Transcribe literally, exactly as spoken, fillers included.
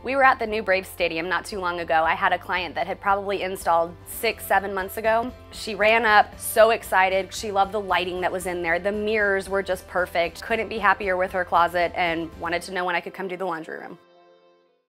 We were at the new Braves Stadium not too long ago. I had a client that had probably installed six, seven months ago. She ran up, so excited. She loved the lighting that was in there. The mirrors were just perfect. Couldn't be happier with her closet and wanted to know when I could come do the laundry room.